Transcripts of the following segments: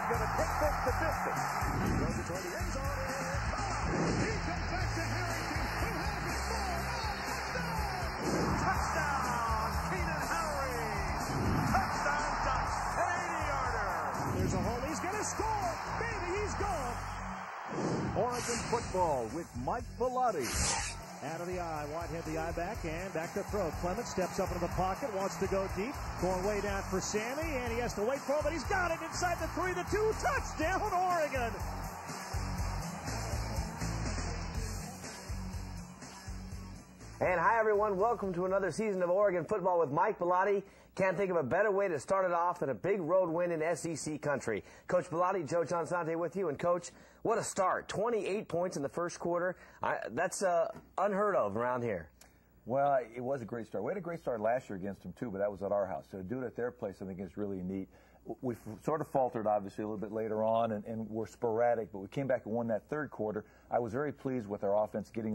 going to take this the distance. Throws it toward the end zone. He comes back to Harrington, who has it for a touchdown! Touchdown, Keenan Harry! Touchdown, Ducks, an 80-yarder. There's a hole. He's going to score. Baby, he's gone. Oregon football with Mike Belotti. Out of the eye, Whitehead the eye back, and back to throw. Clemens steps up into the pocket, wants to go deep, going way down for Sammy, and he has to wait for it, but he's got it inside the 3, the 2, touchdown, Oregon! And hi, everyone. Welcome to another season of Oregon football with Mike Belotti. Can't think of a better way to start it off than a big road win in SEC country. Coach Belotti, Joe Johnsante with you. And, Coach, what a start. 28 points in the first quarter. That's unheard of around here. Well, it was a great start. We had a great start last year against them, too, but that was at our house. So to do it at their place, I think is really neat. We sort of faltered, obviously, a little bit later on, and were sporadic, but we came back and won that third quarter. I was very pleased with our offense getting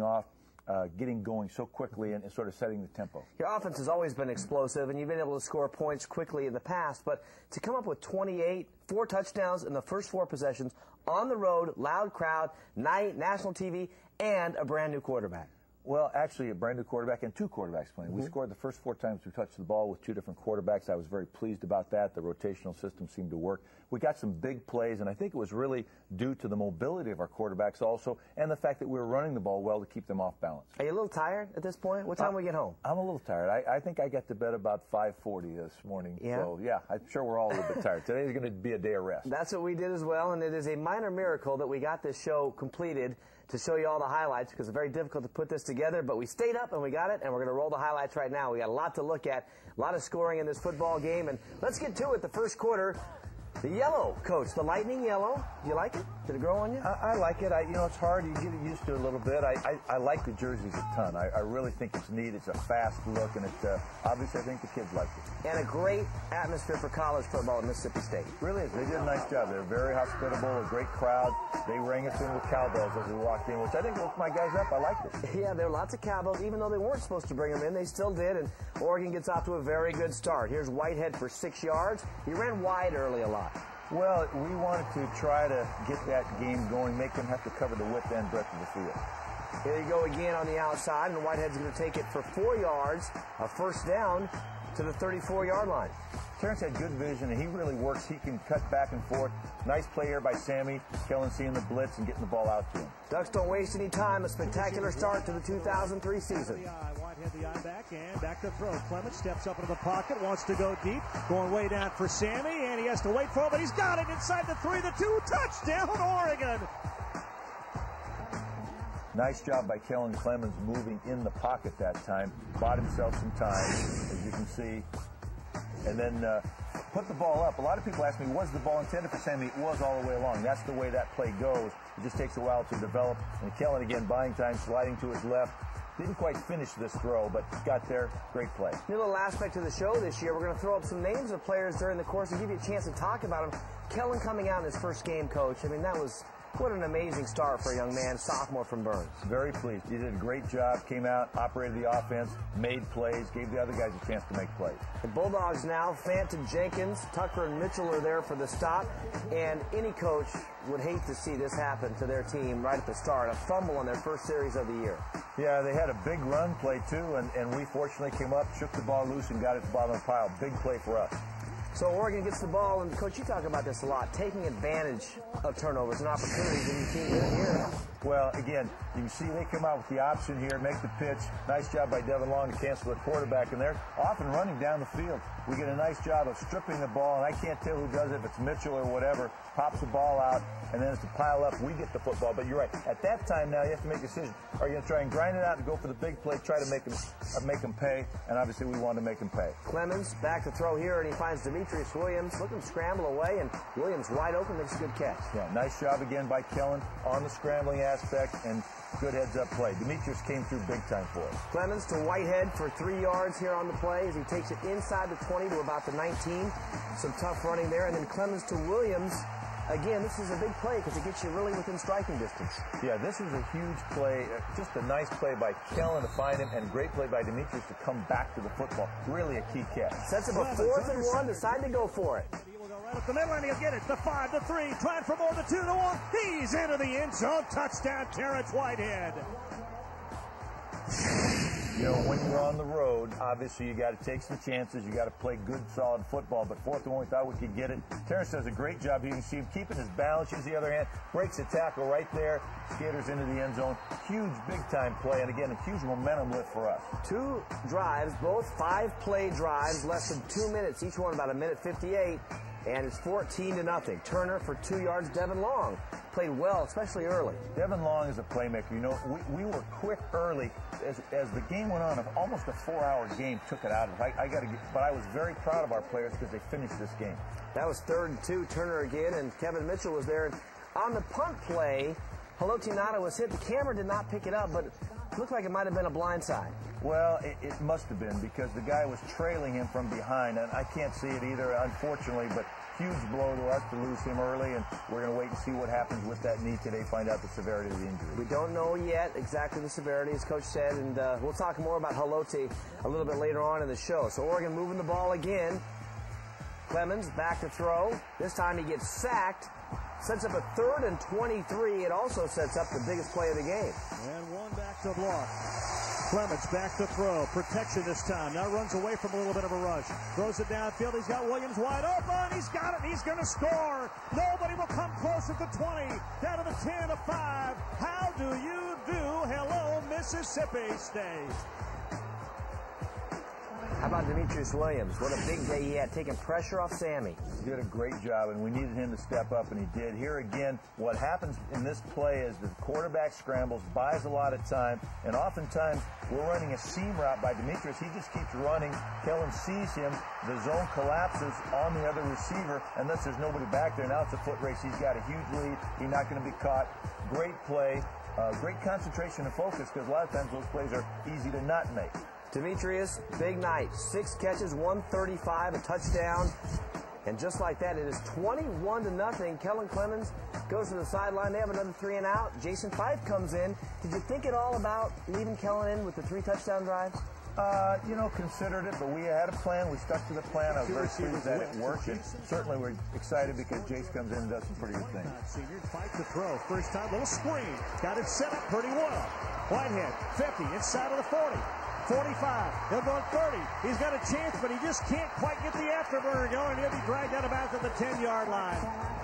going so quickly and sort of setting the tempo. Your offense has always been explosive, and you've been able to score points quickly in the past, but to come up with 28, 4 touchdowns in the first 4 possessions, on the road, loud crowd, night, national TV, and a brand-new quarterback. Well, actually, a brand-new quarterback and 2 quarterbacks playing. We scored the first 4 times we touched the ball with 2 different quarterbacks. I was very pleased about that. The rotational system seemed to work. We got some big plays, and I think it was really due to the mobility of our quarterbacks also, and the fact that we were running the ball well to keep them off balance. Are you a little tired at this point? What time do we get home? I'm a little tired. I think I got to bed about 5:40 this morning. Yeah? So, yeah, I'm sure we're all a little bit tired. Today's going to be a day of rest. That's what we did as well, and it is a minor miracle that we got this show completed to show you all the highlights, because it's very difficult to put this together, but we stayed up and we got it, and we're going to roll the highlights right now. We got a lot to look at, a lot of scoring in this football game, and let's get to it. The first quarter, the yellow, Coach, the lightning yellow. Do you like it? Did it grow on you? I like it. You know, it's hard. You get used to it a little bit. I like the jerseys a ton. I really think it's neat. It's a fast look, and obviously I think the kids like it. And a great atmosphere for college football at Mississippi State. Really is. They did a nice job. They're very hospitable, a great crowd. They rang us in with cowbells as we walked in, which I think woke my guys up. I liked it. Yeah, there were lots of cowbells. Even though they weren't supposed to bring them in, they still did, and Oregon gets off to a very good start. Here's Whitehead for 6 yards. He ran wide early a lot. Well, we wanted to try to get that game going, make them have to cover the width and breadth of the field. Here you go again on the outside, and Whitehead's going to take it for 4 yards, a first down to the 34-yard line. Terrence had good vision, and he really works. He can cut back and forth. Nice play here by Sammy. Kellen seeing the blitz and getting the ball out to him. Ducks don't waste any time. A spectacular start to the 2003 season. Whitehead the eye back, and back to throw. Clemens steps up into the pocket, wants to go deep, going way down for Sammy, and he has to wait for it, but he's got it inside the 3, the 2, touchdown, Oregon! Nice job by Kellen Clemens moving in the pocket that time. Bought himself some time, as you can see. And then put the ball up. A lot of people ask me, was the ball intended for Sammy? It was all the way along. That's the way that play goes. It just takes a while to develop. And Kellen, again, buying time, sliding to his left. Didn't quite finish this throw, but got there. Great play. A little aspect of the show this year, we're going to throw up some names of players during the course and give you a chance to talk about them. Kellen coming out in his first game, Coach. I mean, that was... what an amazing start for a young man, sophomore from Burns. Very pleased. He did a great job, came out, operated the offense, made plays, gave the other guys a chance to make plays. The Bulldogs now, Fanton, Jenkins, Tucker, and Mitchell are there for the stop, and any coach would hate to see this happen to their team right at the start, a fumble on their first series of the year. Yeah, they had a big run play, too, and we fortunately came up, shook the ball loose, and got it at the bottom of the pile. Big play for us. So Oregon gets the ball, and Coach, you talk about this a lot, taking advantage of turnovers and opportunities, and you can't do it here. Well, again, you can see they come out with the option here, make the pitch. Nice job by Devin Long to cancel the quarterback, and they're often running down the field. We get a nice job of stripping the ball, and I can't tell who does it, if it's Mitchell or whatever, pops the ball out, and then as the pile up, we get the football. But you're right. At that time now, you have to make a decision. Are you going to try and grind it out and go for the big play, try to make them pay? And obviously we want to make them pay. Clemens back to throw here, and he finds Demetrius Williams looking to scramble away, and Williams wide open, makes a good catch. Yeah, nice job again by Kellen on the scrambling aspect, and good heads-up play. Demetrius came through big time for us. Clemens to Whitehead for 3 yards here on the play as he takes it inside the 20 to about the 19. Some tough running there, and then Clemens to Williams. Again, this is a big play because it gets you really within striking distance. Yeah, this is a huge play. Just a nice play by Kellen to find him, and great play by Demetrius to come back to the football. Really a key catch. Sets up a 4th and 1, decide to go for it. He will go right Up the middle, and he'll get it. The 5, the 3, trying for more, the 2, the 1. He's into the end zone. Touchdown, Terrence Whitehead. You know, when you're on the road, obviously you got to take some chances. You got to play good, solid football. But 4th and 1, we thought we could get it. Terrence does a great job here. You can see him keeping his balance. Uses the other hand, breaks a tackle right there. Skaters into the end zone. Huge, big-time play. And again, a huge momentum lift for us. 2 drives, both 5-play drives, less than 2 minutes. Each one about a minute 58. And it's 14-0. Turner for 2 yards. Devin Long played well, especially early. Devin Long is a playmaker. You know, we were quick early. As the game went on, almost a 4-hour game took it out of us. But I was very proud of our players because they finished this game. That was 3rd and 2. Turner again, and Kevin Mitchell was there. And on the punt play, Belotti was hit. The camera did not pick it up, but it looked like it might have been a blindside. Well, it must have been because the guy was trailing him from behind, and I can't see it either, unfortunately, but huge blow to us to lose him early, and we're going to wait and see what happens with that knee today, find out the severity of the injury. We don't know yet exactly the severity, as Coach said, and we'll talk more about Belotti a little bit later on in the show. So Oregon moving the ball again. Clemens back to throw. This time he gets sacked. Sets up a 3rd and 23. It also sets up the biggest play of the game. And 1 back to block. Clements back to throw. Protection this time. Now runs away from a little bit of a rush. Throws it downfield. He's got Williams wide open. He's got it. He's going to score. Nobody will come close at the 20. Down to the 10, a 5. How do you do? Hello, Mississippi State. How about Demetrius Williams? What a big day he had, taking pressure off Sammy. He did a great job, and we needed him to step up, and he did. Here again, what happens in this play is the quarterback scrambles, buys a lot of time, and oftentimes we're running a seam route by Demetrius. He just keeps running. Kellen sees him. The zone collapses on the other receiver, unless there's nobody back there. Now it's a foot race. He's got a huge lead. He's not going to be caught. Great play. Great concentration and focus, because a lot of times those plays are easy to not make. Demetrius, big night. 6 catches, 135, a touchdown. And just like that, it is 21-0. Kellen Clemens goes to the sideline. They have another 3 and out. Jason Fife comes in. Did you think at all about leaving Kellen in with the 3 touchdown drives? You know, considered it, but we had a plan. We stuck to the plan. I was very pleased that it worked. And certainly we're excited because Jace comes in and does some pretty good things. Senior Fife to throw. First time, little screen. Got it set up pretty well. Whitehead, 50, inside of the 40. 45, he'll go 30. He's got a chance, but he just can't quite get the afterburner going. He'll be dragged out of bounds at the 10-yard line.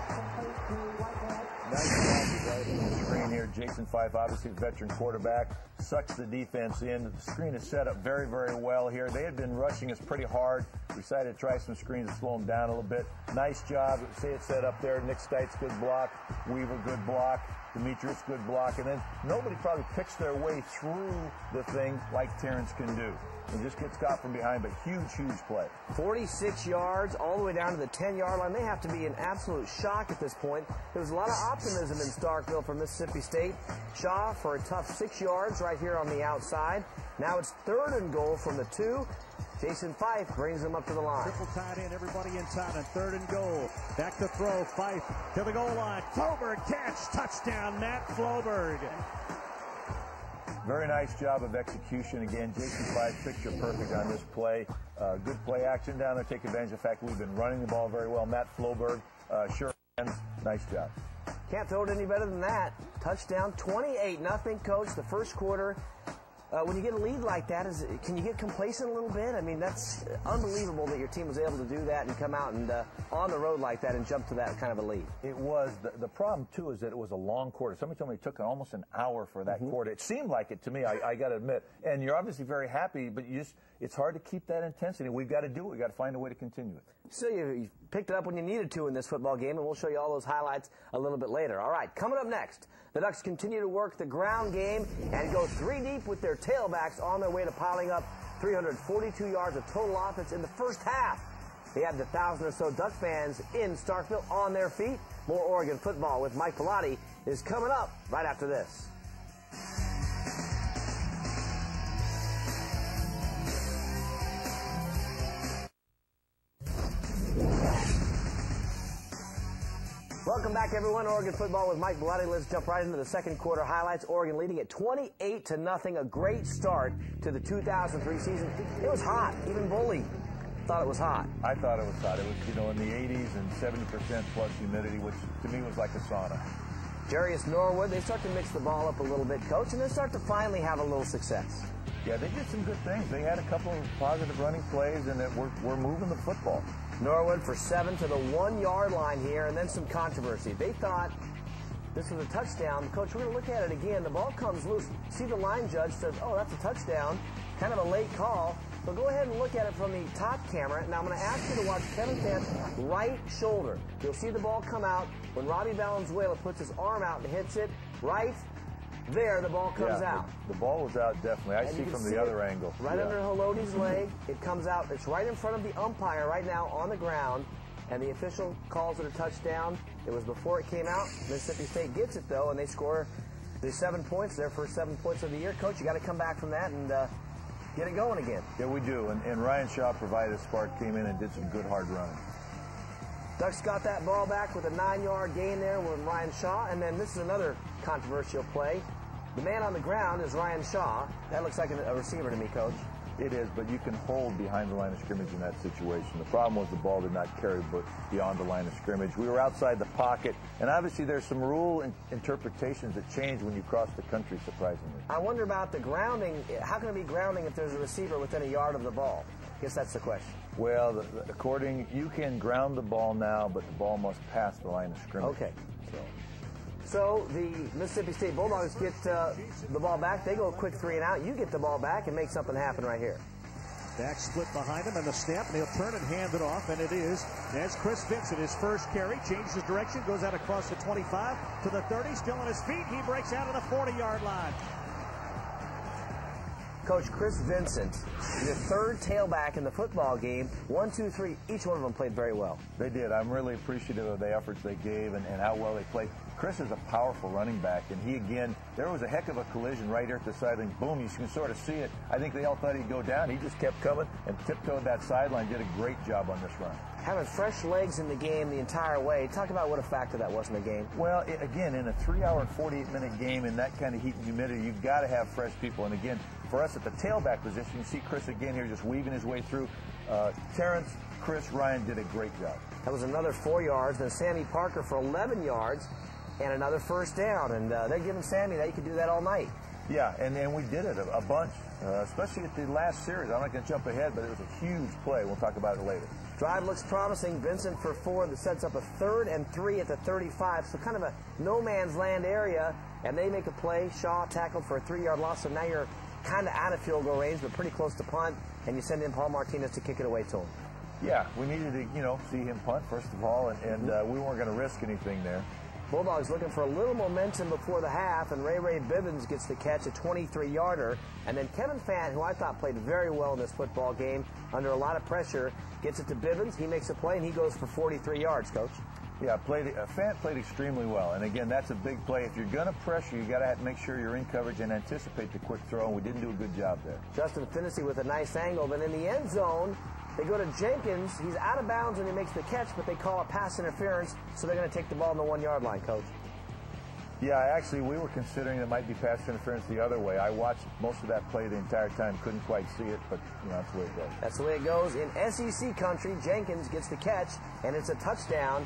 Nice job on the screen here. Jason Fife, obviously a veteran quarterback, sucks the defense in. The screen is set up very, very well here. They had been rushing us pretty hard. We decided to try some screens to slow them down a little bit. Nice job. Say it's set up there. Nick Stites, good block. Weaver, good block. Demetrius, good block. And then nobody probably picks their way through the thing like Terrence can do. He just gets caught from behind, but huge, huge play. 46 yards all the way down to the 10-yard line. They have to be in absolute shock at this point. There was a lot of optimism in Starkville for Mississippi State. Shaw for a tough 6 yards right here on the outside. Now it's 3rd and goal from the 2. Jason Fife brings them up to the line. Triple tight end, everybody in tight end. 3rd and goal. Back to throw. Fife to the goal line. Floberg catch. Touchdown, Matt Floberg. Very nice job of execution. Again, Jason Fife, picture perfect on this play. Good play action down there. Take advantage of the fact that we've been running the ball very well. Matt Floberg, sure hands. Nice job. Can't throw it any better than that. Touchdown, 28-0, Coach. The first quarter. When you get a lead like that, can you get complacent a little bit? I mean, that's unbelievable that your team was able to do that and come out and on the road like that and jump to that kind of a lead. It was. The problem, too, is that it was a long quarter. Somebody told me it took almost an hour for that quarter. It seemed like it to me, I got to admit. And you're obviously very happy, but it's hard to keep that intensity. We've got to do it. We've got to find a way to continue it. So you picked it up when you needed to in this football game, and we'll show you all those highlights a little bit later. All right, coming up next, the Ducks continue to work the ground game and go 3 deep with their tailbacks on their way to piling up 342 yards of total offense in the first half. They have the 1,000 or so Duck fans in Starkville on their feet. More Oregon football with Mike Belotti is coming up right after this. Welcome back, everyone. Oregon football with Mike Belotti. Let's jump right into the second quarter highlights. Oregon leading at 28-0. A great start to the 2003 season. It was hot, even bully. thought it was hot. I thought it was hot. It was, you know, in the 80s and 70% plus humidity, which to me was like a sauna. Jarius Norwood, they start to mix the ball up a little bit, Coach, and they start to finally have a little success. Yeah, they did some good things. They had a couple of positive running plays, and we're moving the football. Norwood for 7 to the 1-yard line here, and then some controversy. They thought this was a touchdown. Coach, we're going to look at it again. The ball comes loose. See, the line judge says, oh, that's a touchdown. Kind of a late call. So go ahead and look at it from the top camera. Now I'm going to ask you to watch Kevin Fant's right shoulder. You'll see the ball come out when Robbie Valenzuela puts his arm out and hits it. Right there, the ball comes out. The ball was out, definitely. I see from the other angle. Right under Halodi's leg. It comes out. It's right in front of the umpire right now on the ground. And the official calls it a touchdown. It was before it came out. Mississippi State gets it, though, and they score the 7 points, their first 7 points of the year. Coach, you got to come back from that and get it going again. Yeah, we do. And Ryan Shaw provided a spark, came in and did some good hard running. Ducks got that ball back with a 9-yard gain there with Ryan Shaw. And then this is another controversial play. The man on the ground is Ryan Shaw. That looks like a receiver to me, Coach. It is, but you can hold behind the line of scrimmage in that situation. The problem was the ball did not carry beyond the line of scrimmage. We were outside the pocket, and obviously there's some rule interpretations that change when you cross the country, surprisingly. I wonder about the grounding. How can it be grounding if there's a receiver within a yard of the ball? I guess that's the question. Well, you can ground the ball now, but the ball must pass the line of scrimmage. Okay. So the Mississippi State Bulldogs get the ball back. They go a quick 3 and out. You get the ball back and make something happen right here. Back split behind him and the snap, and he'll turn and hand it off, and it is as Chris Vincent, his first carry, changes his direction, goes out across the 25 to the 30, still on his feet. He breaks out of the 40-yard line. Coach, Chris Vincent, the third tailback in the football game. 1, 2, 3. Each one of them played very well. They did. I'm really appreciative of the efforts they gave and how well they played. Chris is a powerful running back, and he, again, there was a heck of a collision right here at the sideline. Boom, you can sort of see it. I think they all thought he'd go down. He just kept coming and tiptoed that sideline, did a great job on this run. Having fresh legs in the game the entire way. Talk about what a factor that was in the game. Well, again, in a 3-hour and 48-minute game in that kind of heat and humidity, you've got to have fresh people. And again, for us at the tailback position, you see Chris again here just weaving his way through. Terrence, Chris, Ryan did a great job. That was another 4 yards. Then Sammy Parker for 11 yards and another first down. And they're giving Sammy that he could do that all night. Yeah, and we did it a bunch, especially at the last series. I'm not going to jump ahead, but it was a huge play. We'll talk about it later. Drive looks promising. Vincent for 4 that sets up a 3rd and 3 at the 35. So kind of a no-man's land area. And they make a play. Shaw tackled for a 3-yard loss. So now you're kind of out of field goal range, but pretty close to punt. And you send in Paul Martinez to kick it away to him. Yeah, we needed to, see him punt, first of all. And we weren't going to risk anything there. Bulldogs looking for a little momentum before the half, and Ray Bivens gets the catch, a 23-yarder. And then Kevin Fant, who I thought played very well in this football game, under a lot of pressure, gets it to Bivens. He makes a play, and he goes for 43 yards, Coach. Yeah, Fant played extremely well. And again, that's a big play. If you're going to pressure, you got to make sure you're in coverage and anticipate the quick throw. And we didn't do a good job there. Justin Finnessy with a nice angle. Then in the end zone, they go to Jenkins. He's out of bounds when he makes the catch, but they call it pass interference, so they're going to take the ball on the 1-yard line, Coach. Yeah, actually, we were considering it might be pass interference the other way. I watched most of that play the entire time, couldn't quite see it, but that's the way it goes. That's the way it goes. In SEC country, Jenkins gets the catch, and it's a touchdown,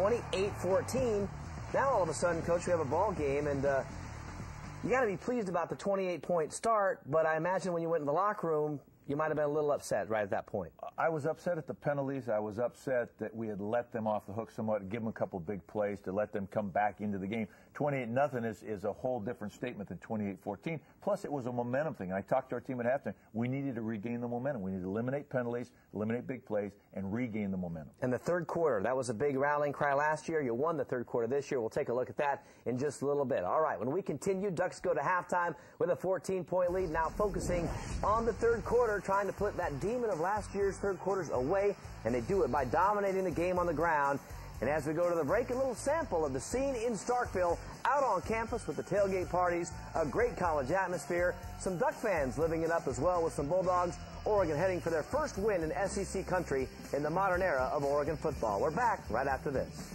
28-14. Now, all of a sudden, Coach, we have a ball game, and you got to be pleased about the 28-point start, but I imagine when you went in the locker room, you might have been a little upset right at that point. I was upset at the penalties. I was upset that we had let them off the hook somewhat, give them a couple big plays to let them come back into the game. 28-0 is a whole different statement than 28-14. Plus, it was a momentum thing. And I talked to our team at halftime. We needed to regain the momentum. We needed to eliminate penalties, eliminate big plays, and regain the momentum. And the third quarter, that was a big rallying cry last year. You won the third quarter this year. We'll take a look at that in just a little bit. All right, when we continue, Ducks go to halftime with a 14-point lead. Now focusing on the third quarter, trying to put that demon of last year's third quarters away, and they do it by dominating the game on the ground. And as we go to the break, a little sample of the scene in Starkville, out on campus with the tailgate parties, a great college atmosphere, some Duck fans living it up as well with some Bulldogs. Oregon heading for their first win in SEC country in the modern era of Oregon football. We're back right after this.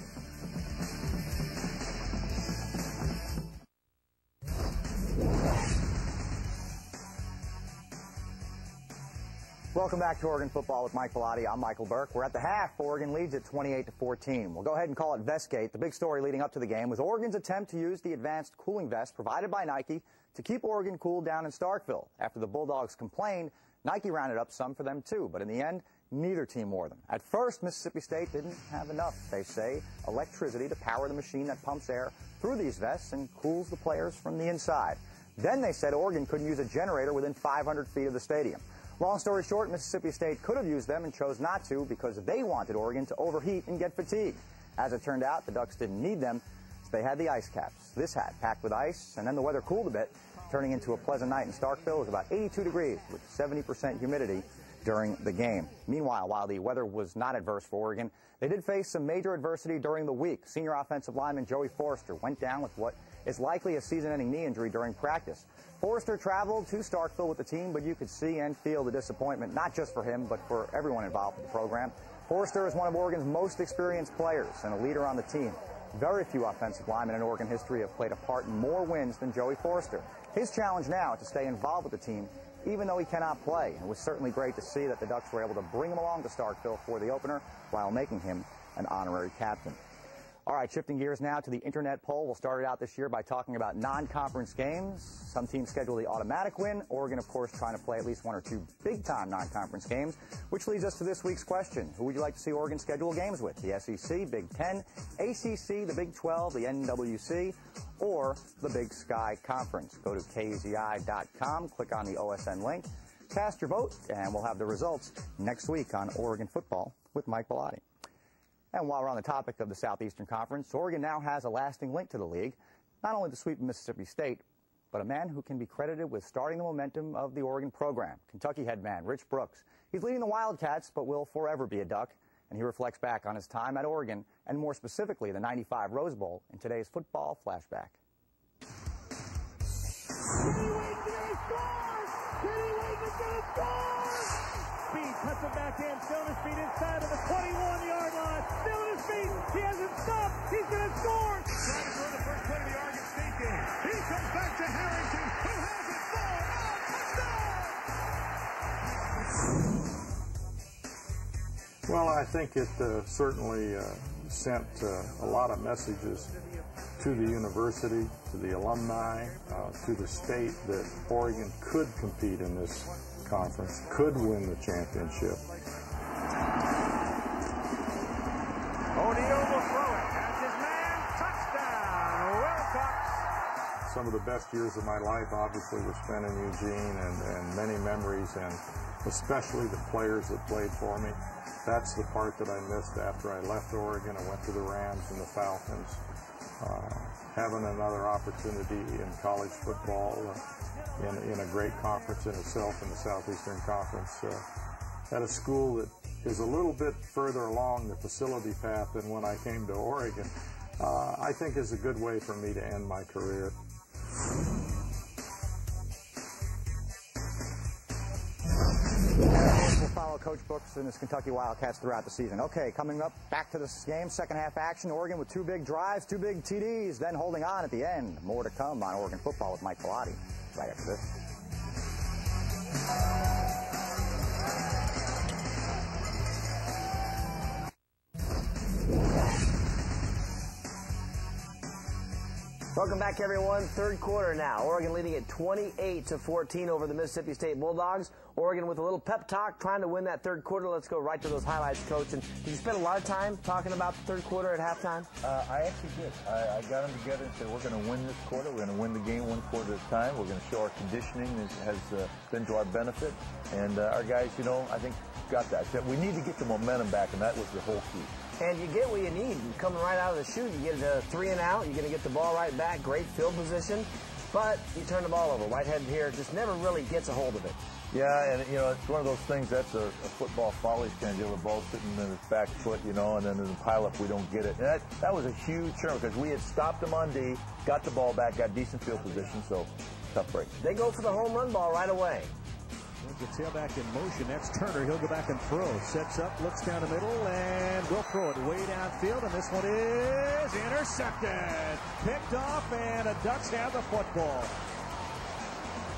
Welcome back to Oregon Football with Mike Bellotti. I'm Michael Burke. We're at the half. Oregon leads at 28-14. We'll go ahead and call it Vestgate. The big story leading up to the game was Oregon's attempt to use the advanced cooling vest provided by Nike to keep Oregon cool down in Starkville. After the Bulldogs complained, Nike rounded up some for them too, but in the end, neither team wore them. At first, Mississippi State didn't have enough, they say, electricity to power the machine that pumps air through these vests and cools the players from the inside. Then they said Oregon couldn't use a generator within 500 feet of the stadium. Long story short, Mississippi State could have used them and chose not to because they wanted Oregon to overheat and get fatigued. As it turned out, the Ducks didn't need them, so they had the ice caps. This hat packed with ice, and then the weather cooled a bit, turning into a pleasant night in Starkville. It was about 82 degrees with 70% humidity during the game. Meanwhile, while the weather was not adverse for Oregon, they did face some major adversity during the week. Senior offensive lineman Joey Forrester went down with what is likely a season-ending knee injury during practice. Forrester traveled to Starkville with the team, but you could see and feel the disappointment, not just for him, but for everyone involved with the program. Forrester is one of Oregon's most experienced players and a leader on the team. Very few offensive linemen in Oregon history have played a part in more wins than Joey Forrester. His challenge now is to stay involved with the team, even though he cannot play. It was certainly great to see that the Ducks were able to bring him along to Starkville for the opener while making him an honorary captain. All right, shifting gears now to the internet poll. We'll start it out this year by talking about non-conference games. Some teams schedule the automatic win. Oregon, of course, trying to play at least one or two big-time non-conference games, which leads us to this week's question. Who would you like to see Oregon schedule games with? The SEC, Big Ten, ACC, the Big 12, the NWC, or the Big Sky Conference? Go to KZI.com, click on the OSN link, cast your vote, and we'll have the results next week on Oregon Football with Mike Bellotti. And while we're on the topic of the Southeastern Conference, Oregon now has a lasting link to the league, not only the sweep of Mississippi State, but a man who can be credited with starting the momentum of the Oregon program, Kentucky head man Rich Brooks. He's leading the Wildcats, but will forever be a Duck, and he reflects back on his time at Oregon, and more specifically the '95 Rose Bowl, in today's football flashback. Speed cuts it back in, still on his feet inside of the 21-yard line. Still on his feet, he hasn't stopped, he's going to score. Trying to throw the first play of the Oregon State game. He comes back to Harrington, who has it for touchdown! Well, I think it certainly sent a lot of messages to the university, to the alumni, to the state that Oregon could compete in this conference, could win the championship. O'Neal will throw it. Has his man. Touchdown. Wilcox. Some of the best years of my life obviously were spent in Eugene, and many memories, and especially the players that played for me. That's the part that I missed after I left Oregon. I went to the Rams and the Falcons. Having another opportunity in college football in a great conference in itself, in the Southeastern Conference, at a school that is a little bit further along the facility path than when I came to Oregon, I think is a good way for me to end my career. We'll follow Coach Brooks and his Kentucky Wildcats throughout the season. Okay, coming up, back to this game, second half action. Oregon with two big drives, two big TDs, then holding on at the end. More to come on Oregon Football with Mike Bellotti right after this. Welcome back, everyone. Third quarter now. Oregon leading at 28-14 over the Mississippi State Bulldogs. Oregon with a little pep talk, trying to win that third quarter. Let's go right to those highlights, Coach. And did you spend a lot of time talking about the third quarter at halftime? I actually did. I got them together and said, we're going to win this quarter. We're going to win the game one quarter at a time. We're going to show our conditioning has been to our benefit. And our guys, you know, I think got that. We need to get the momentum back, and that was the whole key. And you get what you need. You're coming right out of the chute. You get a 3 and out. You're going to get the ball right back. Great field position. But you turn the ball over. Whitehead here just never really gets a hold of it. Yeah, and, you know, it's one of those things, that's a football foul. He's kind of deal with the ball sitting in his back foot, you know, and then in the pile-up, we don't get it. And that was a huge turn because we had stopped him on D, got the ball back, got decent field position, so tough break. They go for the home run ball right away. The tailback in motion. That's Turner. He'll go back and throw. Sets up, looks down the middle, and will throw it way downfield. And this one is intercepted. Picked off, and the Ducks have the football.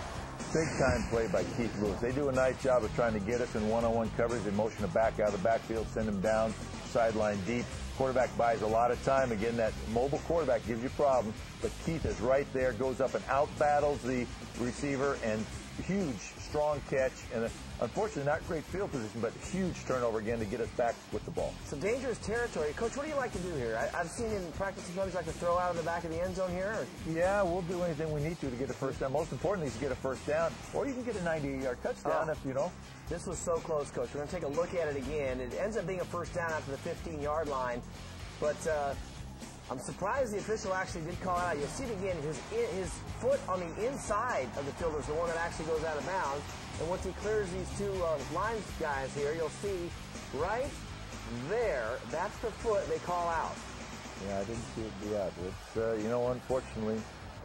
Big-time play by Keith Lewis. They do a nice job of trying to get us in one-on-one coverage. They motion him back out of the backfield, send him down, sideline deep. Quarterback buys a lot of time. Again, that mobile quarterback gives you problems, but Keith is right there, goes up and out-battles the receiver, and huge, strong catch, and unfortunately not great field position, but huge turnover again to get us back with the ball. Some dangerous territory. Coach, what do you like to do here? I've seen in practice sometimes you like to throw out of the back of the end zone here. Or? Yeah, we'll do anything we need to get a first down. Most importantly is to get a first down, or you can get a 98-yard touchdown if you know. This was so close, Coach. We're going to take a look at it again. It ends up being a first down after the 15-yard line, but I'm surprised the official actually did call it out. You'll see it again. His foot on the inside of the field is the one that actually goes out of bounds. And once he clears these two line guys here, you'll see right there, that's the foot they call out. Yeah, I didn't see it be out. It's, you know, unfortunately,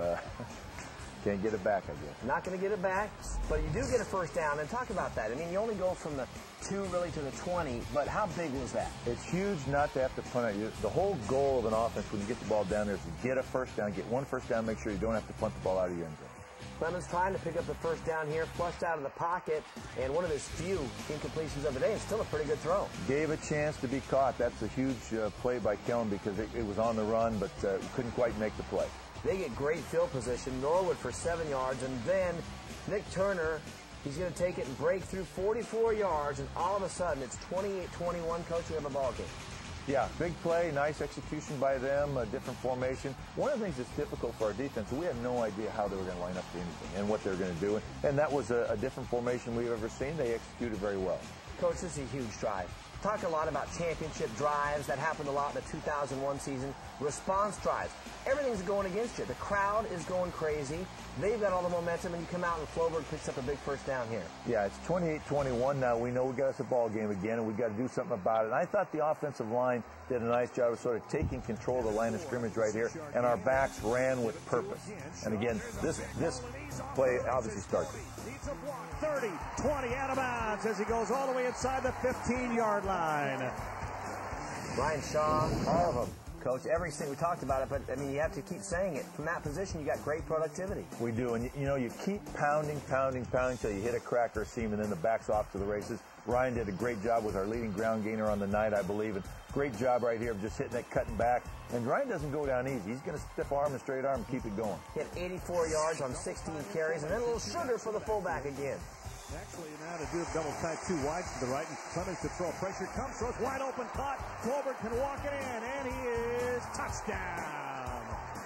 can't get it back, I guess. Not going to get it back, but you do get a first down. And talk about that. I mean, you only go from the 2 really to the 20, but how big was that? It's huge not to have to punt it. The whole goal of an offense when you get the ball down there is to get a first down, get one first down, make sure you don't have to punt the ball out of your end zone. Clemens trying to pick up the first down here, flushed out of the pocket, and one of his few incompletions of the day, and still a pretty good throw. Gave a chance to be caught. That's a huge play by Kellen because it was on the run, but couldn't quite make the play. They get great field position. Norwood for 7 yards, and then Nick Turner, he's going to take it and break through 44 yards, and all of a sudden it's 28-21. Coach, we have a ball game. Yeah, big play, nice execution by them, a different formation. One of the things that's difficult for our defense, we had no idea how they were going to line up to anything and what they were going to do. And that was a different formation we've ever seen. They executed very well. Coach, this is a huge drive. Talk a lot about championship drives. That happened a lot in the 2001 season. Response drives. Everything's going against you. The crowd is going crazy. They've got all the momentum, and you come out and Floberg picks up a big first down here. Yeah, it's 28-21 now. We know we got us a ball game again, and we got to do something about it. And I thought the offensive line did a nice job of sort of taking control of the line of scrimmage right here, and our backs ran with purpose. And again, this play obviously starts. 30, 20 out of bounds as he goes all the way inside the 15-yard line. Ryan Shaw, all of them. Coach, everything we talked about it, but I mean, you have to keep saying it. From that position, you got great productivity. We do, and you know, you keep pounding till you hit a crack or a seam, and then the back's off to the races. Ryan did a great job with our leading ground gainer on the night, I believe, and great job right here of just hitting it, cutting back. And Ryan doesn't go down easy. He's going to stiff arm and straight arm and keep it going. Hit 84 yards on 16 carries, and then a little sugar for the fullback again. Actually, now to do a double tight 2 wide to the right, and Clemens to throw. Pressure comes, throws wide open, caught. Floberg can walk it in, and he is touchdown.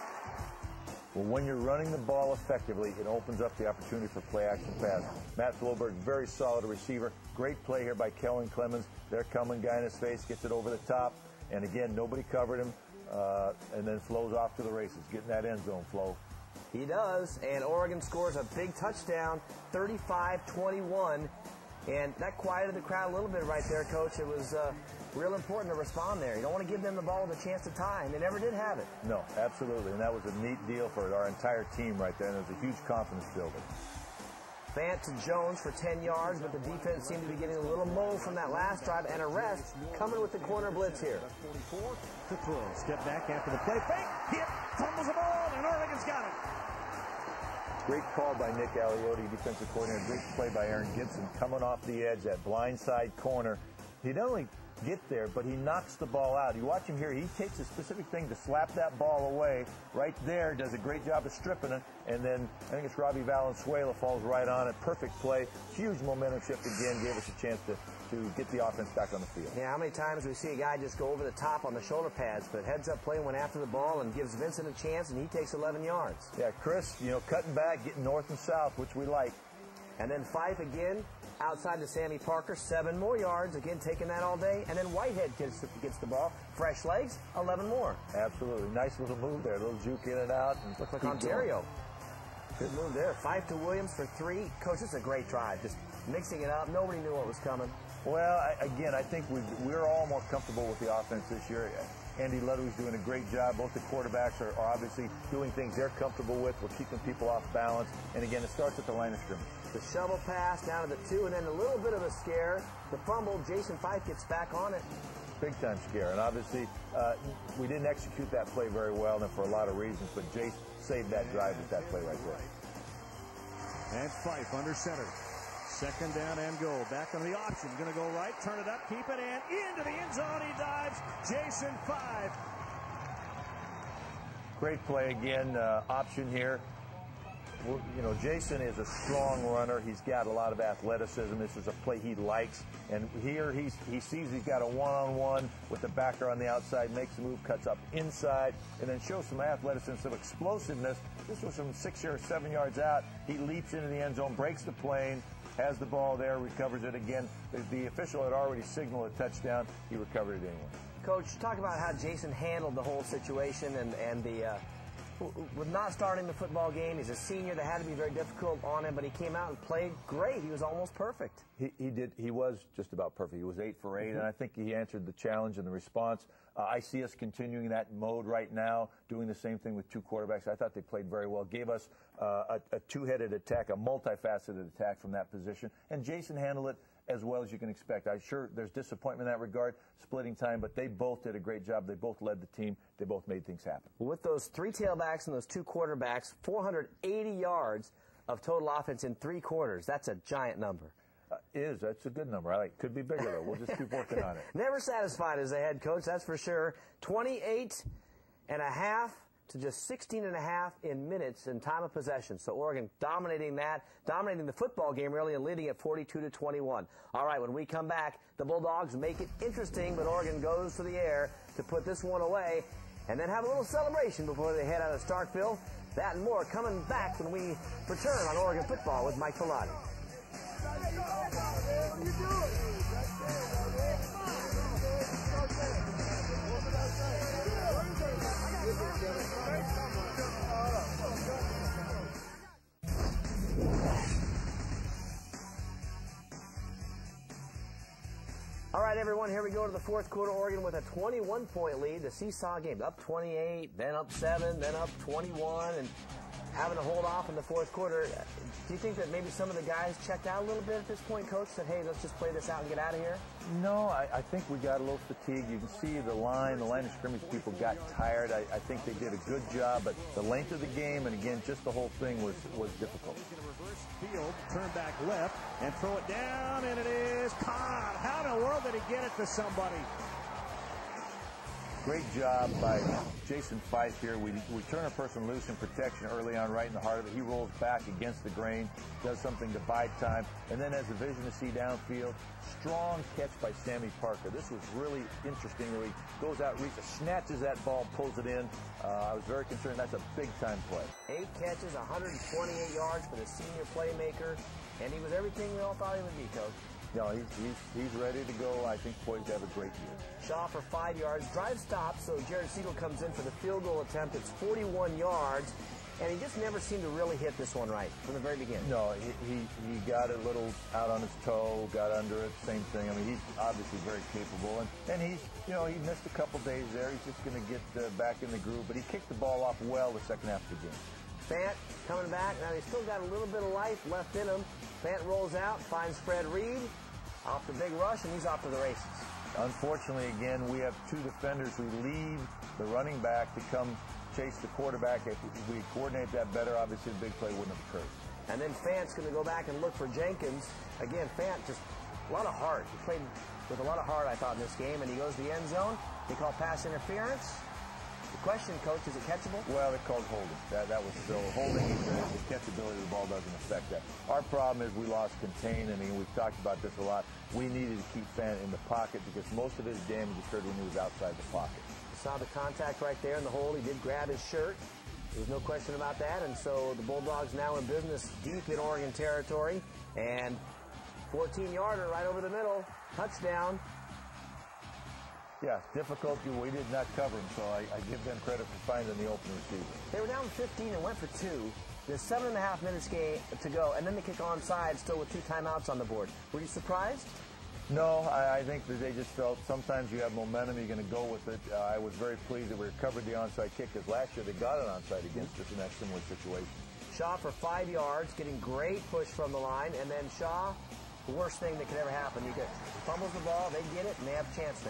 Well, when you're running the ball effectively, it opens up the opportunity for play-action pass. Matt Floberg, very solid receiver. Great play here by Kellen Clemens. They're coming, guy in his face, gets it over the top. And again, nobody covered him, and then flows off to the races, getting that end zone flow. He does, and Oregon scores a big touchdown, 35-21. And that quieted the crowd a little bit right there, Coach. It was real important to respond there. You don't want to give them the ball with a chance to tie, and they never did have it. No, absolutely, and that was a neat deal for our entire team right there, and it was a huge confidence builder. Fant to Jones for 10 yards, but the defense seemed to be getting a little mold from that last drive, and a rest coming with the corner blitz here. 44 to throw. Step back after the play. Fake, hit, fumbles the ball, and Oregon's got it. Great call by Nick Aliotti, defensive coordinator. Great play by Aaron Gibson coming off the edge, that blindside corner. He not only get there, but he knocks the ball out. You watch him here. He takes a specific thing to slap that ball away. Right there, does a great job of stripping it. And then I think it's Robbie Valenzuela falls right on it. Perfect play. Huge momentum shift again. Gave us a chance to get the offense back on the field. Yeah, how many times we see a guy just go over the top on the shoulder pads, but heads-up play went after the ball and gives Vincent a chance, and he takes 11 yards. Yeah, Chris, you know, cutting back, getting north and south, which we like. And then Fife again, outside to Sammy Parker, 7 more yards, again taking that all day. And then Whitehead gets the ball, fresh legs, 11 more. Absolutely, nice little move there, a little juke in and out. And look like Ontario. Good move there. Fife to Williams for 3. Coach, this is a great drive, just mixing it up. Nobody knew what was coming. Well, again, I think we're all more comfortable with the offense this year. Andy Ludwig's doing a great job. Both the quarterbacks are obviously doing things they're comfortable with. We're keeping people off balance. And again, it starts at the line of scrimmage. The shovel pass down to the 2, and then a little bit of a scare. The fumble, Jason Fife gets back on it. Big time scare. And obviously, we didn't execute that play very well, and for a lot of reasons, but Jace saved that drive with that play right there. And Fife under center. Second down and goal. Back on the option. Going to go right, turn it up, keep it in. Into the end zone he dives. Jason Fife. Great play again. Option here. You know, Jason is a strong runner. He's got a lot of athleticism. This is a play he likes. And here he sees he's got a one-on-one with the backer on the outside, makes the move, cuts up inside, and then shows some athleticism, some explosiveness. This was from 6 or 7 yards out. He leaps into the end zone, breaks the plane, has the ball there, recovers it again. The official had already signaled a touchdown. He recovered it anyway. Coach, talk about how Jason handled the whole situation and with not starting the football game. He's a senior. That had to be very difficult on him, but he came out and played great. He was almost perfect. He did. He was just about perfect. He was 8 for 8, and I think he answered the challenge and the response. I see us continuing that mode right now, doing the same thing with 2 quarterbacks. I thought they played very well. Gave us a two-headed attack, a multifaceted attack from that position, and Jason handled it as well as you can expect. I'm sure there's disappointment in that regard, splitting time, but they both did a great job. They both led the team. They both made things happen. With those 3 tailbacks and those 2 quarterbacks, 480 yards of total offense in 3 quarters. That's a giant number. That's a good number. I like. Could be bigger though. We'll just keep working on it. Never satisfied as a head coach, that's for sure. 28 and a half to just 16 and a half in minutes in time of possession. So Oregon dominating the football game really, and leading at 42-21. All right, when we come back, the Bulldogs make it interesting, but Oregon goes to the air to put this one away and then have a little celebration before they head out of Starkville. That and more coming back when we return on Oregon football with Mike Belotti. All right, everyone, here we go to the 4th quarter. Oregon with a 21-point lead. The seesaw game, up 28, then up 7, then up 21, and having to hold off in the 4th quarter. Do you think that maybe some of the guys checked out a little bit at this point, Coach, said, hey, let's just play this out and get out of here? No, I think we got a little fatigued. You can see the line of scrimmage people got tired. I think they did a good job, but the length of the game, and again, just the whole thing was difficult. He's going to reverse field, turn back left, and throw it down, and it is caught. How in the world did he get it to somebody? Great job by Jason Fife here. We turn a person loose in protection early on, right in the heart of it. He rolls back against the grain, does something to buy time, and then has the vision to see downfield. Strong catch by Sammy Parker. This was really interesting. He goes out, reaches, snatches that ball, pulls it in. I was very concerned. That's a big-time play. 8 catches, 128 yards for the senior playmaker, and he was everything we all thought he would be, Coach. No, he's ready to go. I think poised to have a great year. Shaw for 5 yards. Drive stops, so Jared Siegel comes in for the field goal attempt. It's 41 yards, and he just never seemed to really hit this one right from the very beginning. No, he got a little out on his toe, got under it, same thing. I mean, he's obviously very capable, and he's, you know, he missed a couple days there. He's just going to get back in the groove, but he kicked the ball off well the second half of the game. Fant coming back. Now he's still got a little bit of life left in him. Fant rolls out, finds Fred Reed off the big rush, and he's off to the races. Unfortunately, again, we have 2 defenders who leave the running back to come chase the quarterback. If we coordinate that better, obviously the big play wouldn't have occurred. And then Fant's going to go back and look for Jenkins. Again, Fant, just a lot of heart. He played with a lot of heart, I thought, in this game, and he goes to the end zone. They call pass interference. The question, Coach, is it catchable? Well, they called holding. That was still holding. The catchability of the ball doesn't affect that. Our problem is we lost contain, and we've talked about this a lot. We needed to keep Fant in the pocket because most of his damage occurred when he was outside the pocket. You saw the contact right there in the hold. He did grab his shirt. There's no question about that. And so the Bulldogs now in business deep in Oregon territory. And 14-yarder right over the middle. Touchdown. Yeah, difficult. We did not cover him, so I give them credit for finding the open receiver. They were down 15 and went for 2. There's 7.5 minutes to go, and then they kick onside still with 2 timeouts on the board. Were you surprised? No, I think that they just felt sometimes you have momentum, you're going to go with it. I was very pleased that we recovered the onside kick because last year they got an onside against us in that similar situation. Shaw for 5 yards, getting great push from the line, and then Shaw, the worst thing that could ever happen. He fumbles the ball, they get it, and they have a chance now.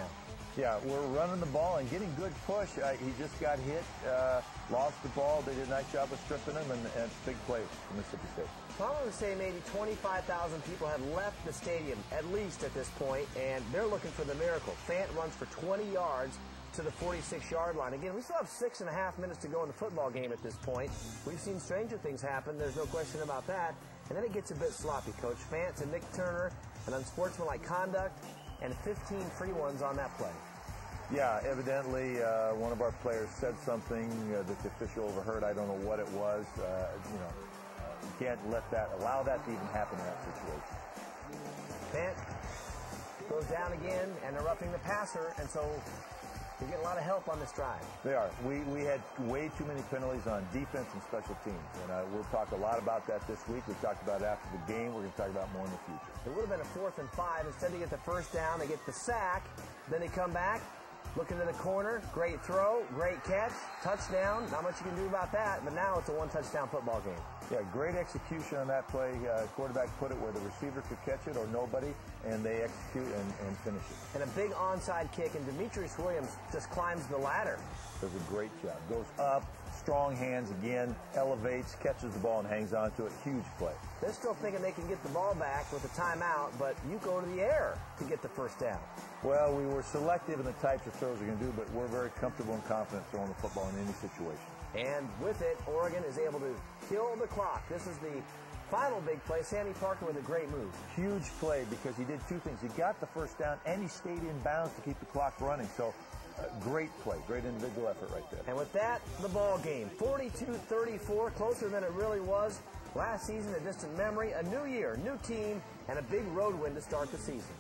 Yeah, we're running the ball and getting good push. He just got hit, lost the ball. They did a nice job of stripping him, and it's a big play for Mississippi State. So I'm going to say maybe 25,000 people have left the stadium, at least at this point, and they're looking for the miracle. Fant runs for 20 yards to the 46-yard line. Again, we still have 6.5 minutes to go in the football game at this point. We've seen stranger things happen. There's no question about that. And then it gets a bit sloppy, Coach. Fant and Nick Turner, an unsportsmanlike conduct, and 15 free ones on that play. Yeah, evidently one of our players said something that the official overheard. I don't know what it was. You can't allow that to even happen in that situation. Fant goes down again, and they're roughing the passer, and so we get a lot of help on this drive. They are. We had way too many penalties on defense and special teams, and we'll talk a lot about that this week. We've talked about it after the game. We're going to talk about more in the future. It would have been a 4th and 5. Instead, they get the first down. They get the sack. Then they come back, look into the corner. Great throw, great catch, touchdown. Not much you can do about that, but now it's a one-touchdown football game. Yeah, great execution on that play. Quarterback put it where the receiver could catch it or nobody, and they execute and finish it. And a big onside kick, and Demetrius Williams just climbs the ladder. Does a great job. Goes up, strong hands again, elevates, catches the ball, and hangs on to it. Huge play. They're still thinking they can get the ball back with a timeout, but you go to the air to get the first down. Well, we were selective in the types of throws we're going to do, but we're very comfortable and confident throwing the football in any situation. And with it, Oregon is able to kill the clock. This is the final big play. Sammy Parker with a great move. Huge play because he did two things. He got the first down, and he stayed in bounds to keep the clock running. So, great play, great individual effort right there. And with that, the ball game, 42-34, closer than it really was. Last season, a distant memory, a new year, new team, and a big road win to start the season.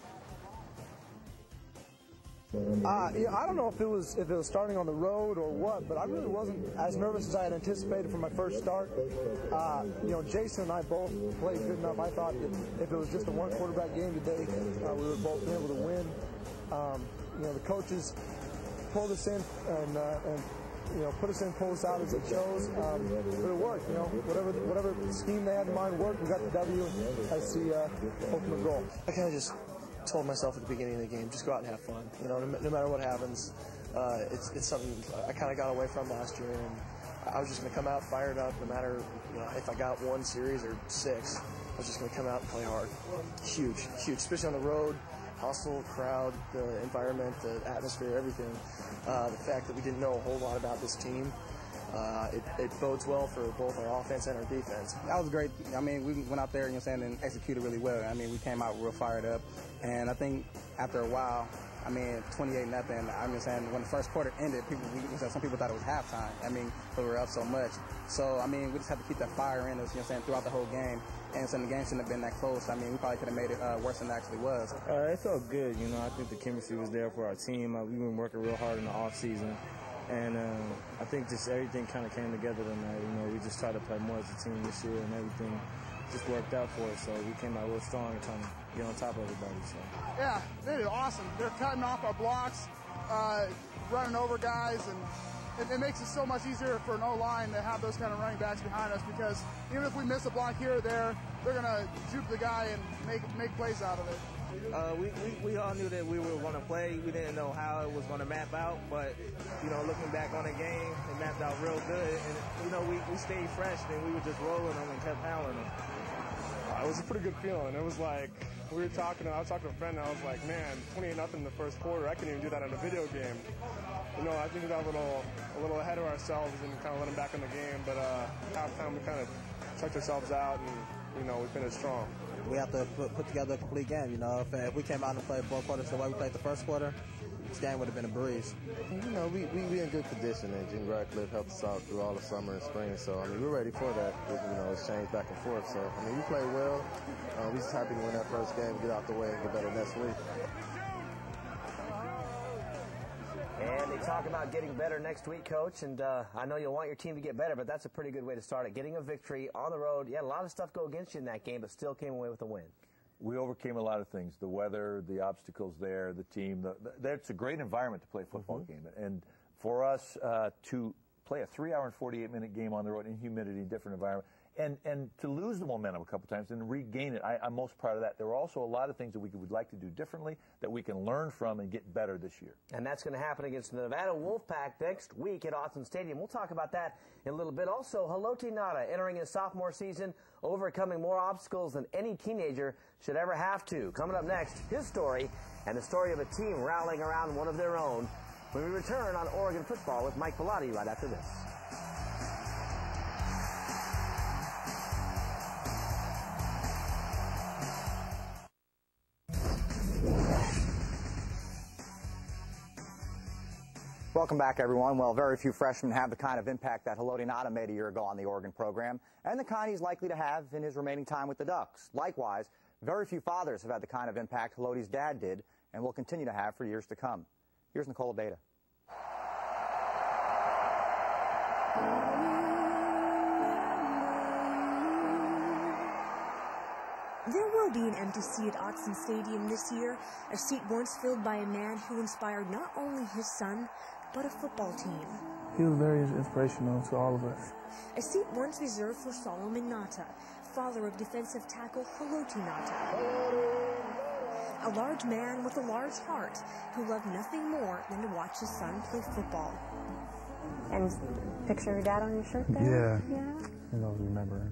I don't know if it was starting on the road or what, but I really wasn't as nervous as I had anticipated for my first start. Jason and I both played good enough. I thought if it was just a one quarterback game today, we would both be able to win. The coaches pulled us in and put us in, pull us out as they chose. But it worked. Whatever scheme they had in mind worked. We got the W. That's the ultimate goal. I kind of just told myself at the beginning of the game, just go out and have fun. No matter what happens, it's something I kind of got away from last year, and I was just going to come out fired up, no matter if I got one series or 6. I was just going to come out and play hard. Huge, especially on the road. Hustle, crowd, the environment, the atmosphere, everything. The fact that we didn't know a whole lot about this team. It bodes well for both our offense and our defense. That was great. I mean, we went out there, and executed really well. I mean, we came out real fired up, and I think after a while, 28-0. When the first quarter ended, some people thought it was halftime. We were up so much. So, we just had to keep that fire in us, throughout the whole game. And so the game shouldn't have been that close. We probably could have made it worse than it actually was. It felt good. I think the chemistry was there for our team. We've been working real hard in the off season. And I think just everything kind of came together tonight. We just tried to play more as a team this year, and everything just worked out for us. So we came out real strong and trying to get on top of everybody. So. Yeah, they did awesome. They're cutting off our blocks, running over guys, and it makes it so much easier for an O-line to have those kind of running backs behind us, because even if we miss a block here or there, they're going to juke the guy and make plays out of it. We all knew that we were going to play. We didn't know how it was going to map out, but, looking back on the game, it mapped out real good. And, we stayed fresh, and we were just rolling them and kept pounding them. It was a pretty good feeling. It was like, I was talking to a friend, and I was like, man, 28-0 in the first quarter, I couldn't even do that in a video game. I think we got a little ahead of ourselves and kind of let them back in the game, but halftime we kind of checked ourselves out, and, we finished strong. We have to put together a complete game, If we came out and played 4 quarters the way we played the first quarter, this game would have been a breeze. We in good condition, and Jim Radcliffe helped us out through all the summer and spring, so, we're ready for that, exchange back and forth. So, we played well. We're just happy to win that first game, get out the way, and get better next week. And they talk about getting better next week, Coach, and I know you'll want your team to get better, but that's a pretty good way to start it. Getting a victory on the road. You had a lot of stuff go against you in that game, but still came away with a win. We overcame a lot of things, the weather, the obstacles there, the team. It's a great environment to play a football game. And for us to play a 3-hour and 48-minute game on the road in humidity, different environment, And to lose the momentum a couple times and regain it, I'm most proud of that. There are also a lot of things that we would like to do differently that we can learn from and get better this year. And that's going to happen against the Nevada Wolfpack next week at Autzen Stadium. We'll talk about that in a little bit. Also, Bellotti entering his sophomore season, overcoming more obstacles than any teenager should ever have to. Coming up next, his story and the story of a team rallying around one of their own when we return on Oregon football with Mike Belotti right after this. Welcome back, everyone. Well, very few freshmen have the kind of impact that Bellotti made a year ago on the Oregon program, and the kind he's likely to have in his remaining time with the Ducks. Likewise, very few fathers have had the kind of impact Bellotti's dad did and will continue to have for years to come. Here's Nicole Beta. There will be an empty seat at Autzen Stadium this year, a seat once filled by a man who inspired not only his son, but a football team. He was very inspirational to all of us. A seat once reserved for Solomon Nata, father of defensive tackle Bellotti Nata. A large man with a large heart who loved nothing more than to watch his son play football. And picture your dad on your shirt there? Yeah. You know, remembering.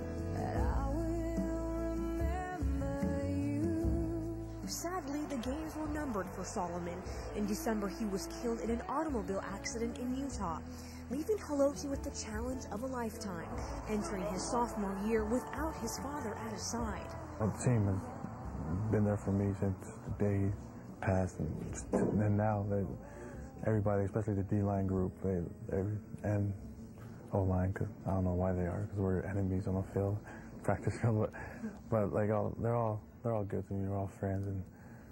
Sadly, the games were numbered for Solomon. In December, he was killed in an automobile accident in Utah, leaving Bellotti with the challenge of a lifetime, entering his sophomore year without his father at his side. The team has been there for me since the day passed, and now everybody, especially the D-line group, and O-line, because I don't know why they are, because we're enemies on the field, practice field, but like they're all good to me. We're all friends, and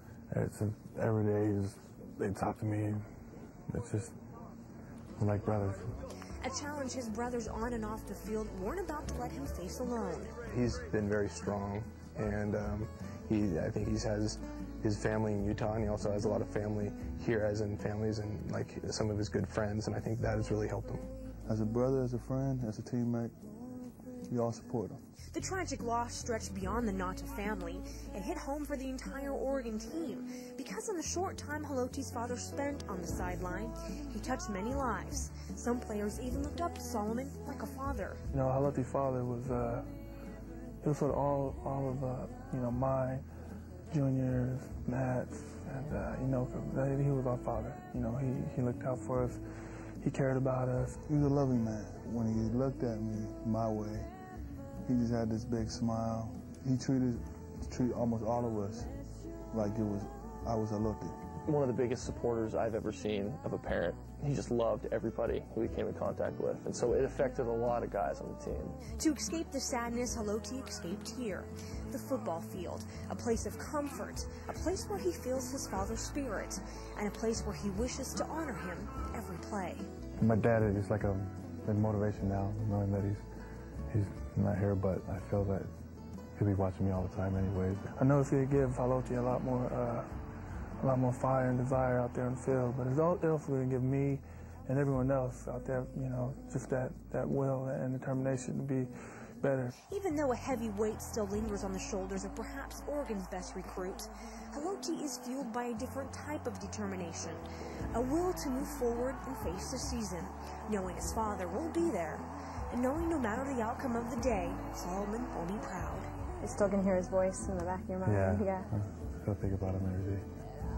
every day they talk to me. It's just we're like brothers. A challenge his brothers on and off the field weren't about to let him face alone. He's been very strong, and I think he has his family in Utah, and he also has a lot of family here, as in families and like some of his good friends, and I think that has really helped him. As a brother, as a friend, as a teammate, we all support him. The tragic loss stretched beyond the Nata family and hit home for the entire Oregon team, because in the short time Bellotti's father spent on the sideline, he touched many lives. Some players even looked up to Solomon like a father. You know, Bellotti's father was it was sort of all of mine, Junior's, Matt's, and he was our father. You know, he looked out for us. He cared about us. He was a loving man. When he looked at me my way, he just had this big smile. He treated almost all of us like I was Bellotti. One of the biggest supporters I've ever seen of a parent. He just loved everybody who he came in contact with, and so it affected a lot of guys on the team. To escape the sadness, Bellotti escaped here, the football field, a place of comfort, a place where he feels his father's spirit, and a place where he wishes to honor him every play. My dad is just like a motivation now, knowing that he's not here, but I feel that he'll be watching me all the time anyways. I know it's going to give Bellotti a lot more fire and desire out there on the field, but it's also going to give me and everyone else out there, just that will and determination to be better. Even though a heavy weight still lingers on the shoulders of perhaps Oregon's best recruit, Bellotti is fueled by a different type of determination, a will to move forward and face the season, knowing his father will be there, and knowing no matter the outcome of the day, Solomon will be proud. You still can hear his voice in the back of your mind. Yeah. I still think about him every day.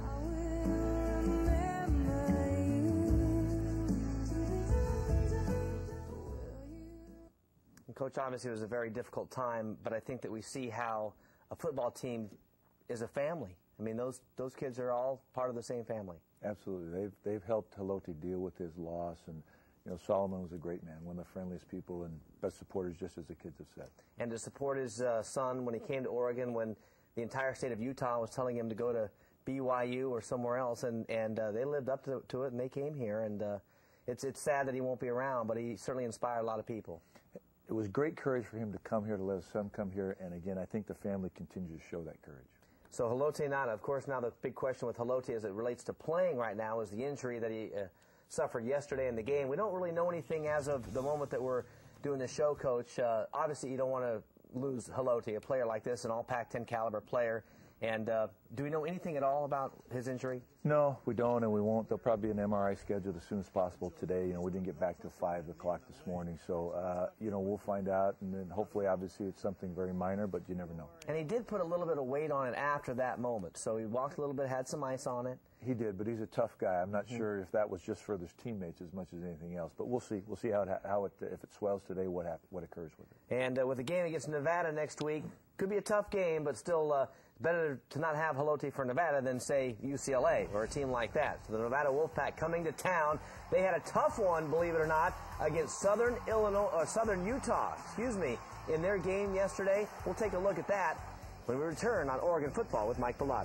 Coach, obviously it was a very difficult time, but I think that we see how a football team is a family. I mean, those kids are all part of the same family. Absolutely. They've helped Bellotti deal with his loss, and Solomon was a great man, one of the friendliest people and best supporters, just as the kids have said. And to support his son when he came to Oregon, when the entire state of Utah was telling him to go to BYU or somewhere else, and they lived up to it, and they came here, and it's sad that he won't be around, but he certainly inspired a lot of people. It was great courage for him to come here, to let his son come here, and again, I think the family continues to show that courage. So Bellotti Nata, of course, now the big question with Bellotti as it relates to playing right now is the injury that he suffered yesterday in the game. We don't really know anything as of the moment that we're doing the show, Coach. Obviously, you don't want to lose Belotti, a player like this, an all Pac-10 caliber player. And do we know anything at all about his injury? No, we don't, and we won't. There'll probably be an MRI scheduled as soon as possible today. You know, we didn't get back till 5 o'clock this morning, so you know, we'll find out, and then hopefully, obviously, it's something very minor, but you never know. And he did put a little bit of weight on it after that moment, so he walked a little bit, had some ice on it. He did, but he's a tough guy. I'm not sure if that was just for his teammates as much as anything else, but we'll see. We'll see how it if it swells today, what occurs with it. And with the game against Nevada next week, could be a tough game, but still better to not have Belotti for Nevada than, say, UCLA or a team like that. So the Nevada Wolfpack coming to town. They had a tough one, believe it or not, against Southern Utah, in their game yesterday. We'll take a look at that when we return on Oregon Football with Mike Belotti.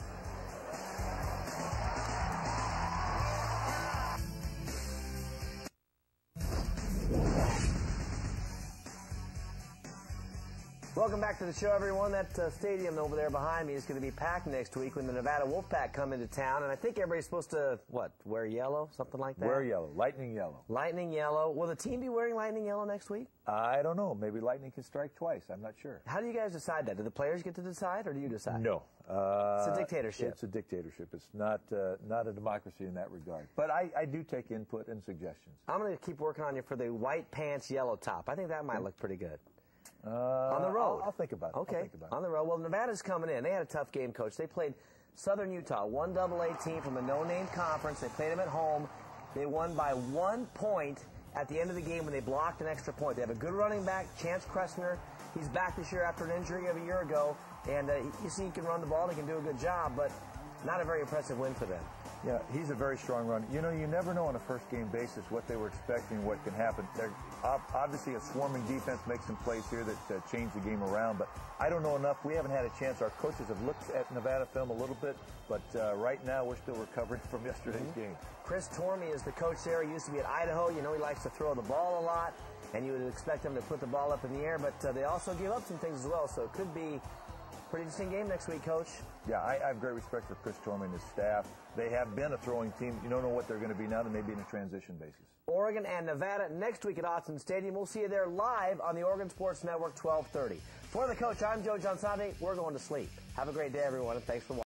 Welcome back to the show, everyone. That stadium over there behind me is going to be packed next week when the Nevada Wolfpack come into town. And I think everybody's supposed to, what, wear yellow, something like that? Wear yellow, lightning yellow. Lightning yellow. Will the team be wearing lightning yellow next week? I don't know. Maybe lightning can strike twice. I'm not sure. How do you guys decide that? Do the players get to decide, or do you decide? No. It's a dictatorship. It's a dictatorship. It's not a democracy in that regard. But I do take input and suggestions. I'm going to keep working on you for the white pants, yellow top. I think that might look pretty good. On the road. I'll think about it. Okay, on the road. Well, Nevada's coming in. They had a tough game, Coach. They played Southern Utah, 1AA team from a no-name conference. They played them at home. They won by 1 point at the end of the game when they blocked an extra point. They have a good running back, Chance Kressner. He's back this year after an injury of a year ago. And you see he can run the ball. He can do a good job, but not a very impressive win for them. Yeah, he's a very strong runner. You know, you never know on a first-game basis what they were expecting, what can happen. They're obviously a swarming defense makes some plays here that change the game around, but I don't know enough. We haven't had a chance. Our coaches have looked at Nevada film a little bit, but right now we're still recovering from yesterday's game. Chris Tormey is the coach there. He used to be at Idaho. You know he likes to throw the ball a lot, and you would expect him to put the ball up in the air, but they also give up some things as well, so it could be pretty interesting game next week, Coach. Yeah, I have great respect for Chris Tormey and his staff. They have been a throwing team. You don't know what they're going to be now. They may be in a transition basis. Oregon and Nevada next week at Autzen Stadium. We'll see you there live on the Oregon Sports Network, 12:30. For the coach, I'm Joe Johnsante. We're going to sleep. Have a great day, everyone, and thanks for watching.